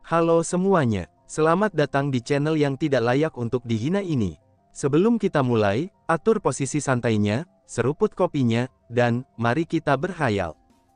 Halo semuanya, selamat datang di channel yang tidak layak untuk dihina ini. Sebelum kita mulai, atur posisi santainya, seruput kopinya, dan mari kita berkhayal.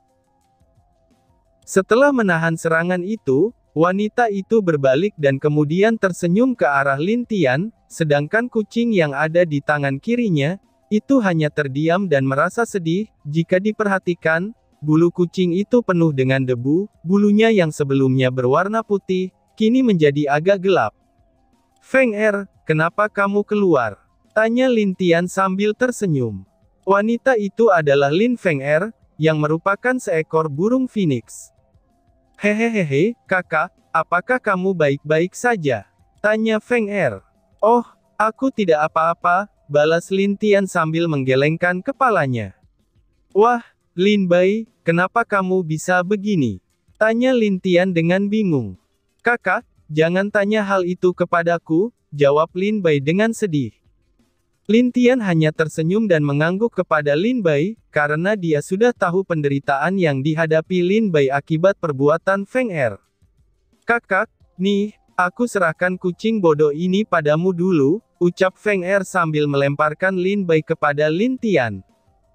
Setelah menahan serangan itu, wanita itu berbalik dan kemudian tersenyum ke arah Lin Tian, sedangkan kucing yang ada di tangan kirinya, itu hanya terdiam dan merasa sedih. Jika diperhatikan, bulu kucing itu penuh dengan debu, bulunya yang sebelumnya berwarna putih, kini menjadi agak gelap. "Feng Er, kenapa kamu keluar?" tanya Lin Tian sambil tersenyum. Wanita itu adalah Lin Feng Er, yang merupakan seekor burung phoenix. "Hehehe, kakak, apakah kamu baik-baik saja?" tanya Feng Er. "Oh, aku tidak apa-apa," balas Lin Tian sambil menggelengkan kepalanya. "Wah, Lin Bai, kenapa kamu bisa begini?" tanya Lin Tian dengan bingung. "Kakak, jangan tanya hal itu kepadaku," jawab Lin Bai dengan sedih. Lin Tian hanya tersenyum dan mengangguk kepada Lin Bai, karena dia sudah tahu penderitaan yang dihadapi Lin Bai akibat perbuatan Feng Er. "Kakak, nih, aku serahkan kucing bodoh ini padamu dulu," ucap Feng Er sambil melemparkan Lin Bai kepada Lin Tian.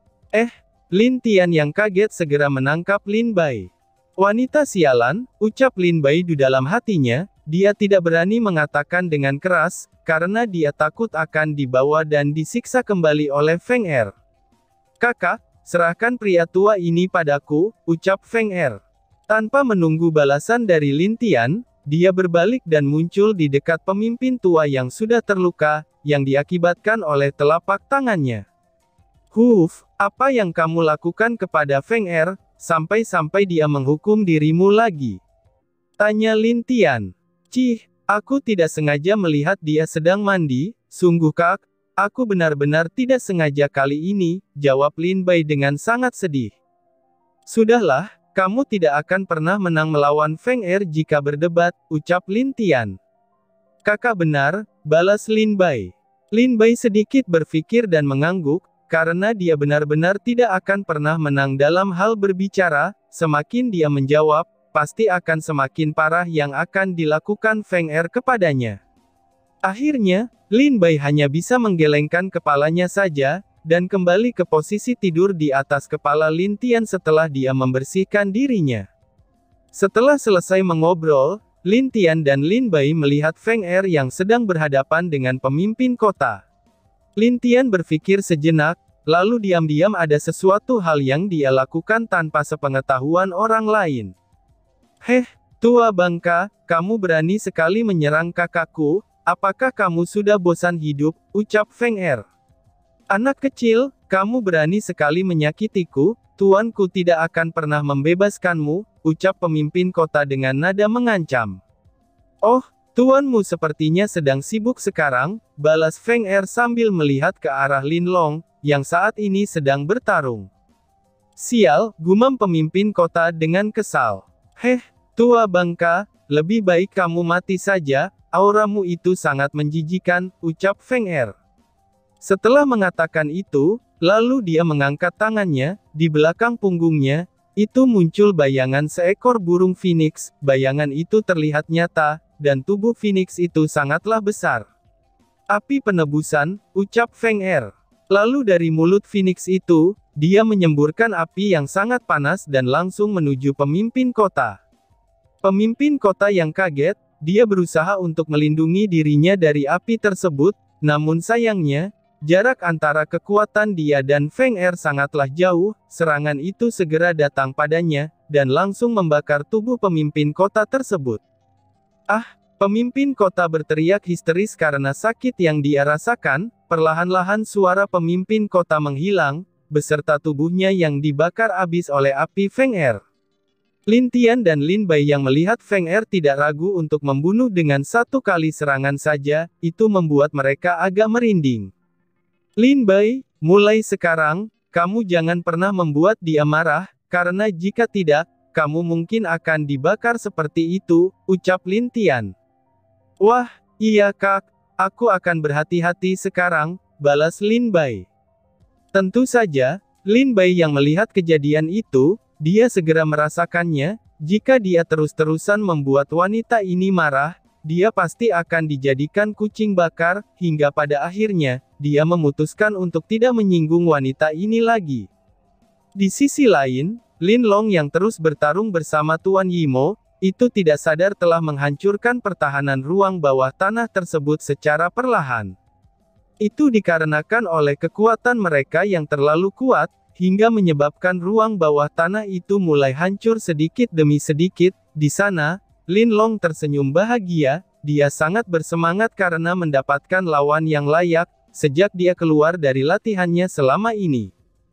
Lin Tian yang kaget segera menangkap Lin Bai. "Wanita sialan," ucap Lin Bai di dalam hatinya, dia tidak berani mengatakan dengan keras, karena dia takut akan dibawa dan disiksa kembali oleh Feng Er. "Kakak, serahkan pria tua ini padaku," ucap Feng Er. Tanpa menunggu balasan dari Lin Tian, dia berbalik dan muncul di dekat pemimpin tua yang sudah terluka, yang diakibatkan oleh telapak tangannya. "Huf, apa yang kamu lakukan kepada Feng Er, sampai-sampai dia menghukum dirimu lagi?" tanya Lin Tian. "Cih, aku tidak sengaja melihat dia sedang mandi, sungguh Kak, aku benar-benar tidak sengaja kali ini," jawab Lin Bai dengan sangat sedih. "Sudahlah, kamu tidak akan pernah menang melawan Feng Er jika berdebat," ucap Lin Tian. "Kakak benar," balas Lin Bai. Lin Bai sedikit berpikir dan mengangguk, karena dia benar-benar tidak akan pernah menang dalam hal berbicara. Semakin dia menjawab, pasti akan semakin parah yang akan dilakukan Feng Er kepadanya. Akhirnya, Lin Bai hanya bisa menggelengkan kepalanya saja, dan kembali ke posisi tidur di atas kepala Lin Tian setelah dia membersihkan dirinya. Setelah selesai mengobrol, Lin Tian dan Lin Bai melihat Feng Er yang sedang berhadapan dengan pemimpin kota. Lin Tian berpikir sejenak, lalu diam-diam ada sesuatu hal yang dia lakukan tanpa sepengetahuan orang lain. Tua bangka, kamu berani sekali menyerang kakakku, apakah kamu sudah bosan hidup?" ucap Feng Er. "Anak kecil, kamu berani sekali menyakitiku, tuanku tidak akan pernah membebaskanmu," ucap pemimpin kota dengan nada mengancam. "Oh, tuanmu sepertinya sedang sibuk sekarang," balas Feng Er sambil melihat ke arah Lin Long, yang saat ini sedang bertarung. "Sial," gumam pemimpin kota dengan kesal. Tua bangka, lebih baik kamu mati saja, auramu itu sangat menjijikan," ucap Feng Er. Setelah mengatakan itu, lalu dia mengangkat tangannya, di belakang punggungnya, itu muncul bayangan seekor burung phoenix. Bayangan itu terlihat nyata, dan tubuh phoenix itu sangatlah besar. "Api penebusan," ucap Feng Er. Lalu dari mulut phoenix itu, dia menyemburkan api yang sangat panas dan langsung menuju pemimpin kota. Pemimpin kota yang kaget, dia berusaha untuk melindungi dirinya dari api tersebut, namun sayangnya, jarak antara kekuatan dia dan Feng Er sangatlah jauh. Serangan itu segera datang padanya, dan langsung membakar tubuh pemimpin kota tersebut. Pemimpin kota berteriak histeris karena sakit yang dia rasakan. Perlahan-lahan suara pemimpin kota menghilang, beserta tubuhnya yang dibakar habis oleh api Feng Er. Lin Tian dan Lin Bai yang melihat Feng Er tidak ragu untuk membunuh dengan satu kali serangan saja, itu membuat mereka agak merinding. "Lin Bai, mulai sekarang, kamu jangan pernah membuat dia marah, karena jika tidak, kamu mungkin akan dibakar seperti itu," ucap Lin Tian. "Wah, iya Kak, aku akan berhati-hati sekarang," balas Lin Bai. Tentu saja, Lin Bai yang melihat kejadian itu, dia segera merasakannya, jika dia terus-terusan membuat wanita ini marah, dia pasti akan dijadikan kucing bakar, hingga pada akhirnya, dia memutuskan untuk tidak menyinggung wanita ini lagi. Di sisi lain, Lin Long yang terus bertarung bersama Tuan Yimo, itu tidak sadar telah menghancurkan pertahanan ruang bawah tanah tersebut secara perlahan. Itu dikarenakan oleh kekuatan mereka yang terlalu kuat, hingga menyebabkan ruang bawah tanah itu mulai hancur sedikit demi sedikit. Di sana, Lin Long tersenyum bahagia, dia sangat bersemangat karena mendapatkan lawan yang layak, sejak dia keluar dari latihannya selama ini.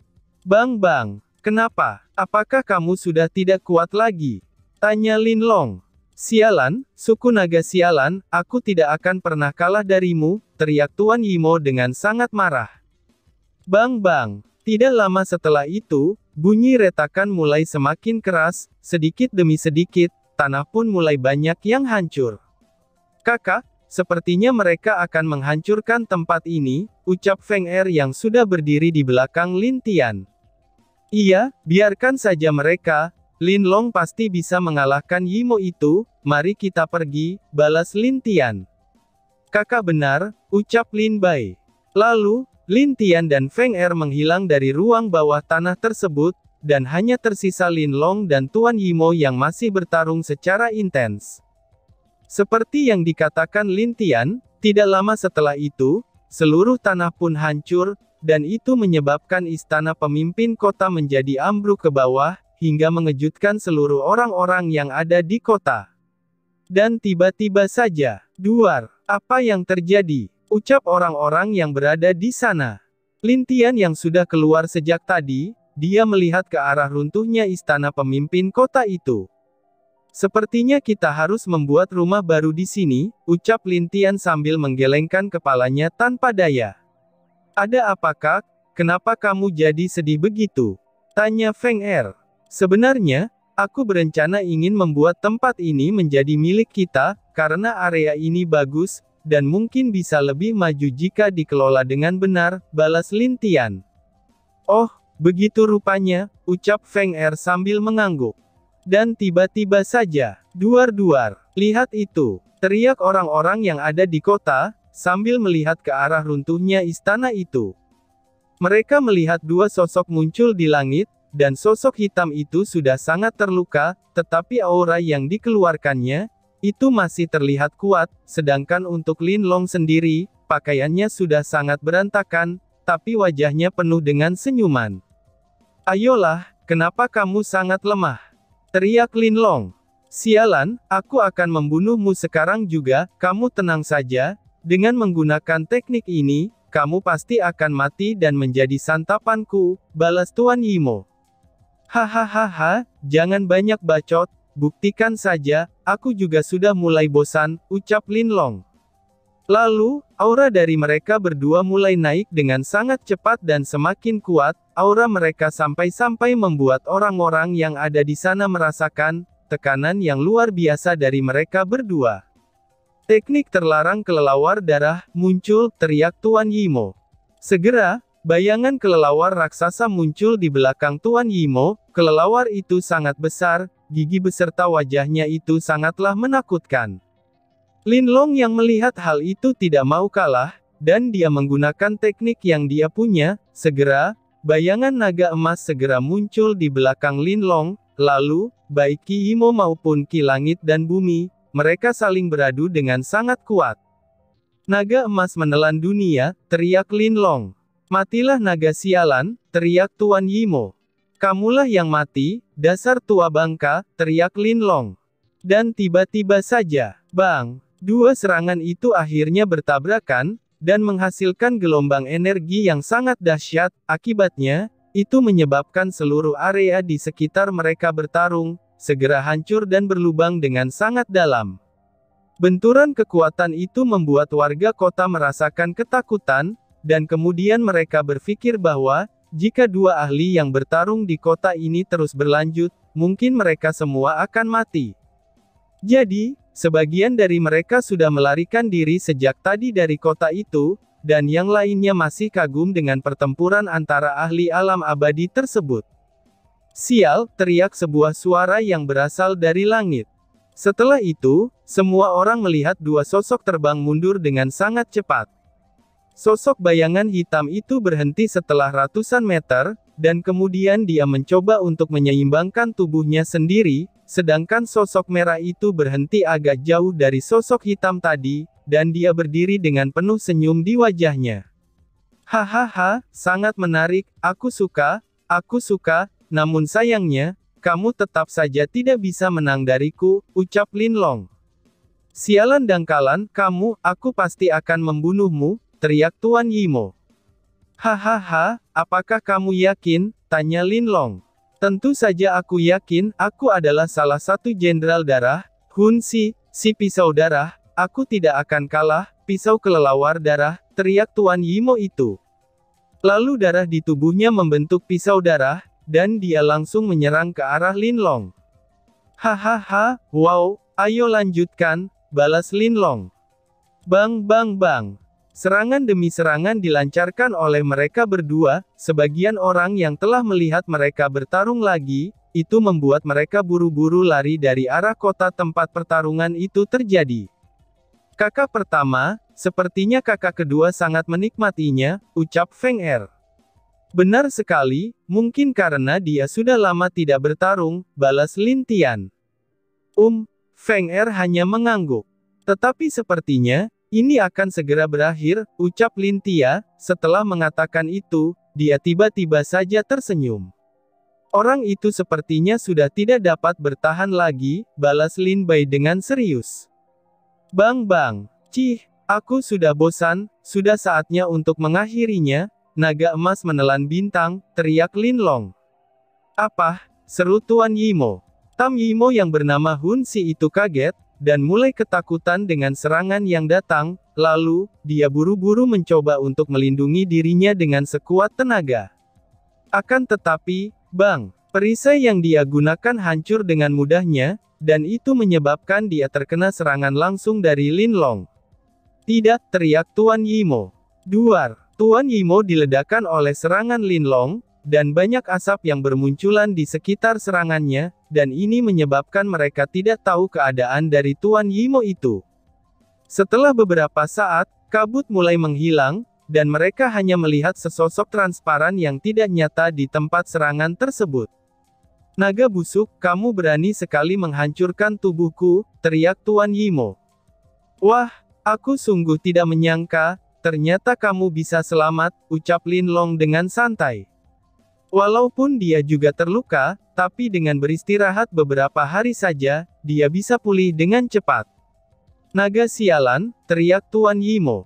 Bang, kenapa? Apakah kamu sudah tidak kuat lagi? Tanya Lin Long. Sialan, suku naga sialan, aku tidak akan pernah kalah darimu, teriak Tuan Yimo dengan sangat marah. Bang. Tidak lama setelah itu, bunyi retakan mulai semakin keras, sedikit demi sedikit, tanah pun mulai banyak yang hancur. Kakak, sepertinya mereka akan menghancurkan tempat ini, ucap Feng Er yang sudah berdiri di belakang Lin Tian. Iya, biarkan saja mereka, Lin Long pasti bisa mengalahkan Yimo itu, mari kita pergi, balas Lin Tian. Kakak benar, ucap Lin Bai. Lalu, Lin Tian dan Feng Er menghilang dari ruang bawah tanah tersebut, dan hanya tersisa Lin Long dan Tuan Yimo yang masih bertarung secara intens. Seperti yang dikatakan Lin Tian, tidak lama setelah itu, seluruh tanah pun hancur, dan itu menyebabkan istana pemimpin kota menjadi ambruk ke bawah, hingga mengejutkan seluruh orang-orang yang ada di kota. Dan tiba-tiba saja, duar, apa yang terjadi? Ucap orang-orang yang berada di sana. Lin Tian yang sudah keluar sejak tadi, dia melihat ke arah runtuhnya istana pemimpin kota itu. Sepertinya kita harus membuat rumah baru di sini, ucap Lin Tian sambil menggelengkan kepalanya tanpa daya. Ada apa Kak? Kenapa kamu jadi sedih begitu? Tanya Feng Er. Sebenarnya, aku berencana ingin membuat tempat ini menjadi milik kita, karena area ini bagus, dan mungkin bisa lebih maju jika dikelola dengan benar, balas Lin Tian. Oh, begitu rupanya, ucap Feng Er sambil mengangguk. Dan tiba-tiba saja, duar, lihat itu, teriak orang-orang yang ada di kota, sambil melihat ke arah runtuhnya istana itu. Mereka melihat dua sosok muncul di langit, dan sosok hitam itu sudah sangat terluka, tetapi aura yang dikeluarkannya, itu masih terlihat kuat, sedangkan untuk Lin Long sendiri, pakaiannya sudah sangat berantakan, tapi wajahnya penuh dengan senyuman. Ayolah, kenapa kamu sangat lemah? Teriak Lin Long. Sialan, aku akan membunuhmu sekarang juga, kamu tenang saja, dengan menggunakan teknik ini, kamu pasti akan mati dan menjadi santapanku, balas Tuan Yimo. Hahaha, jangan banyak bacot, buktikan saja, aku juga sudah mulai bosan, ucap Lin Long. Lalu, aura dari mereka berdua mulai naik dengan sangat cepat dan semakin kuat, aura mereka sampai-sampai membuat orang-orang yang ada di sana merasakan tekanan yang luar biasa dari mereka berdua. Teknik terlarang kelelawar darah muncul, teriak Tuan Yimo. Segera, bayangan kelelawar raksasa muncul di belakang Tuan Yimo, kelelawar itu sangat besar, gigi beserta wajahnya itu sangatlah menakutkan. Lin Long yang melihat hal itu tidak mau kalah, dan dia menggunakan teknik yang dia punya, segera, bayangan naga emas segera muncul di belakang Lin Long, lalu, baik Ki Yimo maupun Ki Langit dan Bumi, mereka saling beradu dengan sangat kuat. Naga emas menelan dunia, teriak Lin Long. Matilah naga sialan, teriak Tuan Yimo. Kamulah yang mati, dasar tua bangka, teriak Lin Long. Dan tiba-tiba saja, bang! Dua serangan itu akhirnya bertabrakan, dan menghasilkan gelombang energi yang sangat dahsyat, akibatnya, itu menyebabkan seluruh area di sekitar mereka bertarung, segera hancur dan berlubang dengan sangat dalam. Benturan kekuatan itu membuat warga kota merasakan ketakutan, dan kemudian mereka berpikir bahwa, jika dua ahli yang bertarung di kota ini terus berlanjut, mungkin mereka semua akan mati. Jadi, sebagian dari mereka sudah melarikan diri sejak tadi dari kota itu, dan yang lainnya masih kagum dengan pertempuran antara ahli alam abadi tersebut. Sial, teriak sebuah suara yang berasal dari langit. Setelah itu, semua orang melihat dua sosok terbang mundur dengan sangat cepat. Sosok bayangan hitam itu berhenti setelah ratusan meter, dan kemudian dia mencoba untuk menyeimbangkan tubuhnya sendiri, sedangkan sosok merah itu berhenti agak jauh dari sosok hitam tadi, dan dia berdiri dengan penuh senyum di wajahnya. Hahaha, sangat menarik, aku suka, namun sayangnya, kamu tetap saja tidak bisa menang dariku, ucap Linlong. Sialan dangkalan, kamu, aku pasti akan membunuhmu, teriak Tuan Yimo. Hahaha, apakah kamu yakin? Tanya Linlong. Tentu saja aku yakin, aku adalah salah satu jenderal darah, Hun Si, si pisau darah, aku tidak akan kalah, pisau kelelawar darah, teriak Tuan Yimo itu. Lalu darah di tubuhnya membentuk pisau darah, dan dia langsung menyerang ke arah Linlong. Hahaha, wow, ayo lanjutkan, balas Linlong. Bang bang bang. Serangan demi serangan dilancarkan oleh mereka berdua, sebagian orang yang telah melihat mereka bertarung lagi, itu membuat mereka buru-buru lari dari arah kota tempat pertarungan itu terjadi. Kakak pertama, sepertinya kakak kedua sangat menikmatinya, ucap Feng Er. Benar sekali, mungkin karena dia sudah lama tidak bertarung, balas Lin Tian. Feng Er hanya mengangguk. Tetapi sepertinya, ini akan segera berakhir, ucap Lin Tia. Setelah mengatakan itu, dia tiba-tiba saja tersenyum. Orang itu sepertinya sudah tidak dapat bertahan lagi, balas Lin Bai dengan serius. Bang bang, cih, aku sudah bosan, sudah saatnya untuk mengakhirinya, naga emas menelan bintang, teriak Linlong. Apa? Seru Tuan Yimo. Tam Yimo yang bernama Hun Si itu kaget, dan mulai ketakutan dengan serangan yang datang, lalu, dia buru-buru mencoba untuk melindungi dirinya dengan sekuat tenaga. Akan tetapi, bang, perisai yang dia gunakan hancur dengan mudahnya, dan itu menyebabkan dia terkena serangan langsung dari Linlong. Tidak, teriak Tuan Yimo. Duar, Tuan Yimo diledakkan oleh serangan Linlong, dan banyak asap yang bermunculan di sekitar serangannya, dan ini menyebabkan mereka tidak tahu keadaan dari Tuan Yimo itu. Setelah beberapa saat, kabut mulai menghilang, dan mereka hanya melihat sesosok transparan yang tidak nyata di tempat serangan tersebut. Naga busuk, kamu berani sekali menghancurkan tubuhku, teriak Tuan Yimo. Wah, aku sungguh tidak menyangka, ternyata kamu bisa selamat, ucap Linlong dengan santai. Walaupun dia juga terluka, tapi dengan beristirahat beberapa hari saja, dia bisa pulih dengan cepat. Naga sialan, teriak Tuan Yimo.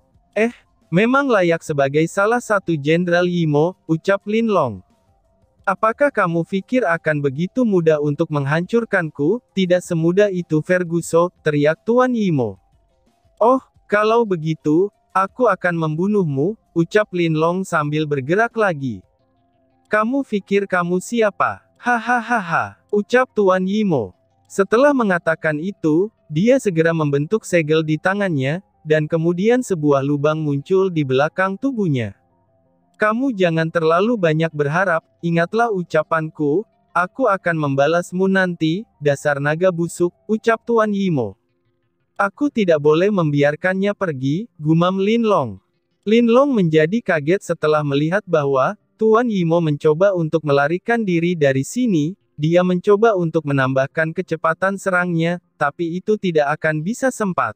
Memang layak sebagai salah satu jenderal Yimo, ucap Linlong. Apakah kamu pikir akan begitu mudah untuk menghancurkanku? Tidak semudah itu Ferguson, teriak Tuan Yimo. Oh, kalau begitu, aku akan membunuhmu, ucap Linlong sambil bergerak lagi. Kamu pikir kamu siapa? Hahaha, ucap Tuan Yimo. Setelah mengatakan itu, dia segera membentuk segel di tangannya, dan kemudian sebuah lubang muncul di belakang tubuhnya. Kamu jangan terlalu banyak berharap, ingatlah ucapanku, aku akan membalasmu nanti, dasar naga busuk, ucap Tuan Yimo. Aku tidak boleh membiarkannya pergi, gumam Linlong. Linlong menjadi kaget setelah melihat bahwa, Tuan Yimo mencoba untuk melarikan diri dari sini, dia mencoba untuk menambahkan kecepatan serangnya, tapi itu tidak akan bisa sempat.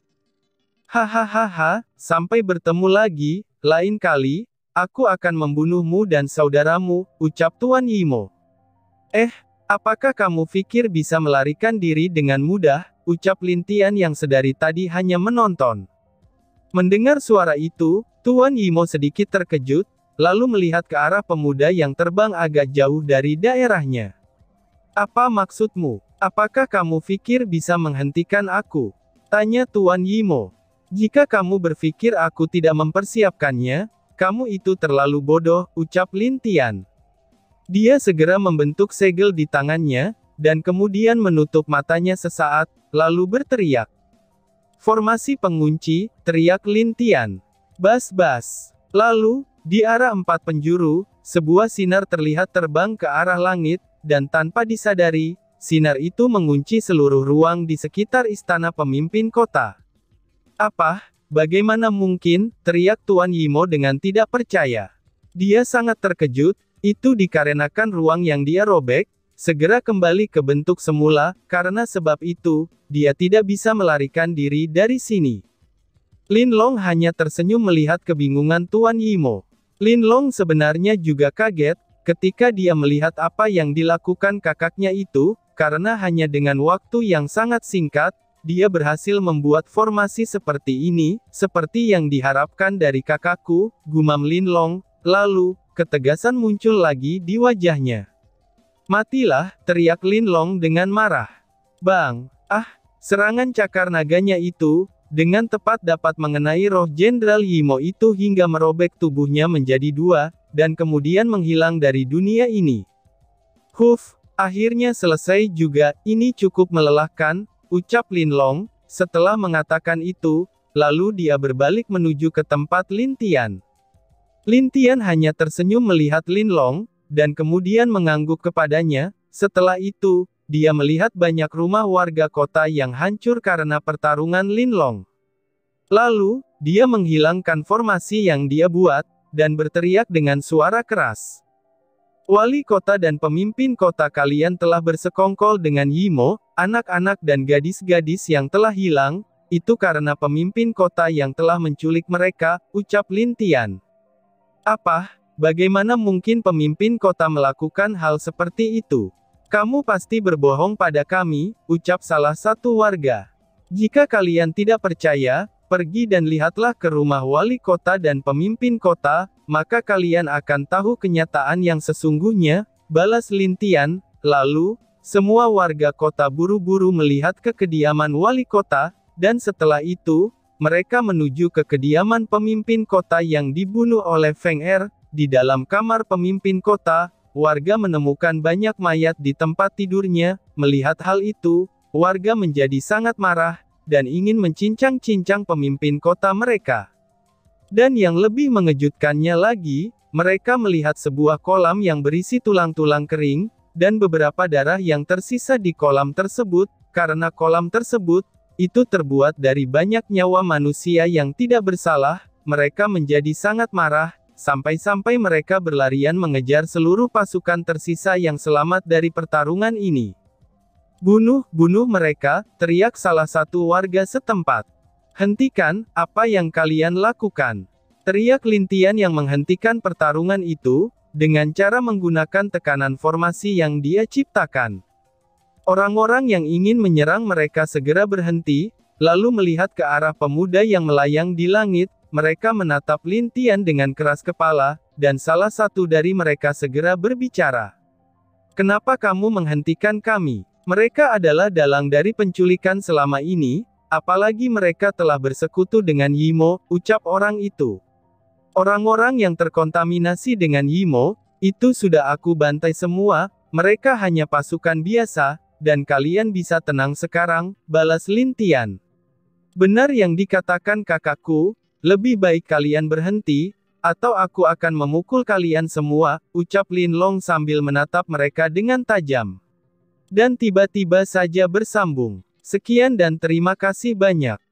Hahaha, sampai bertemu lagi, lain kali, aku akan membunuhmu dan saudaramu, ucap Tuan Yimo. Apakah kamu pikir bisa melarikan diri dengan mudah, ucap Lin Tian yang sedari tadi hanya menonton. Mendengar suara itu, Tuan Yimo sedikit terkejut, lalu melihat ke arah pemuda yang terbang agak jauh dari daerahnya. Apa maksudmu? Apakah kamu pikir bisa menghentikan aku? Tanya Tuan Yimo. Jika kamu berpikir aku tidak mempersiapkannya, kamu itu terlalu bodoh, ucap Lin Tian. Dia segera membentuk segel di tangannya, dan kemudian menutup matanya sesaat, lalu berteriak. Formasi pengunci, teriak Lin Tian. Bas-bas. Lalu, di arah 4 penjuru, sebuah sinar terlihat terbang ke arah langit, dan tanpa disadari, sinar itu mengunci seluruh ruang di sekitar istana pemimpin kota. "Apa? Bagaimana mungkin?" teriak Tuan Yimo dengan tidak percaya. Dia sangat terkejut, itu dikarenakan ruang yang dia robek, segera kembali ke bentuk semula, karena sebab itu, dia tidak bisa melarikan diri dari sini. Lin Long hanya tersenyum melihat kebingungan Tuan Yimo. Lin Long sebenarnya juga kaget, ketika dia melihat apa yang dilakukan kakaknya itu, karena hanya dengan waktu yang sangat singkat, dia berhasil membuat formasi seperti ini, seperti yang diharapkan dari kakakku, gumam Lin Long, lalu, ketegasan muncul lagi di wajahnya. "Matilah," teriak Lin Long dengan marah. Bang! Serangan cakar naganya itu, dengan tepat dapat mengenai roh Jenderal Yimo itu hingga merobek tubuhnya menjadi dua, dan kemudian menghilang dari dunia ini. "Huf, akhirnya selesai juga, ini cukup melelahkan," ucap Lin Long. Setelah mengatakan itu, lalu dia berbalik menuju ke tempat Lin Tian. Lin Tian hanya tersenyum melihat Lin Long, dan kemudian mengangguk kepadanya. Setelah itu, dia melihat banyak rumah warga kota yang hancur karena pertarungan Lin Long. Lalu, dia menghilangkan formasi yang dia buat, dan berteriak dengan suara keras. "Wali kota dan pemimpin kota kalian telah bersekongkol dengan Yimo, anak-anak dan gadis-gadis yang telah hilang, itu karena pemimpin kota yang telah menculik mereka," ucap Lin Tian. "Apa? Bagaimana mungkin pemimpin kota melakukan hal seperti itu? Kamu pasti berbohong pada kami," ucap salah satu warga. "Jika kalian tidak percaya, pergi dan lihatlah ke rumah wali kota dan pemimpin kota, maka kalian akan tahu kenyataan yang sesungguhnya," balas Lin Tian. Lalu, semua warga kota buru-buru melihat ke kediaman wali kota, dan setelah itu, mereka menuju ke kediaman pemimpin kota yang dibunuh oleh Feng Er. Di dalam kamar pemimpin kota, warga menemukan banyak mayat di tempat tidurnya. Melihat hal itu, warga menjadi sangat marah, dan ingin mencincang-cincang pemimpin kota mereka. Dan yang lebih mengejutkannya lagi, mereka melihat sebuah kolam yang berisi tulang-tulang kering, dan beberapa darah yang tersisa di kolam tersebut, karena kolam tersebut, itu terbuat dari banyak nyawa manusia yang tidak bersalah. Mereka menjadi sangat marah, sampai-sampai mereka berlarian mengejar seluruh pasukan tersisa yang selamat dari pertarungan ini. "Bunuh, bunuh mereka!" teriak salah satu warga setempat. "Hentikan, apa yang kalian lakukan!" teriak Lin Tian yang menghentikan pertarungan itu, dengan cara menggunakan tekanan formasi yang dia ciptakan. Orang-orang yang ingin menyerang mereka segera berhenti, lalu melihat ke arah pemuda yang melayang di langit. Mereka menatap Lin Tian dengan keras kepala, dan salah satu dari mereka segera berbicara. "Kenapa kamu menghentikan kami? Mereka adalah dalang dari penculikan selama ini, apalagi mereka telah bersekutu dengan Yimo," ucap orang itu. "Orang-orang yang terkontaminasi dengan Yimo, itu sudah aku bantai semua, mereka hanya pasukan biasa, dan kalian bisa tenang sekarang," balas Lin Tian. "Benar yang dikatakan kakakku, lebih baik kalian berhenti, atau aku akan memukul kalian semua," ucap Lin Long sambil menatap mereka dengan tajam. Dan tiba-tiba saja bersambung. Sekian dan terima kasih banyak.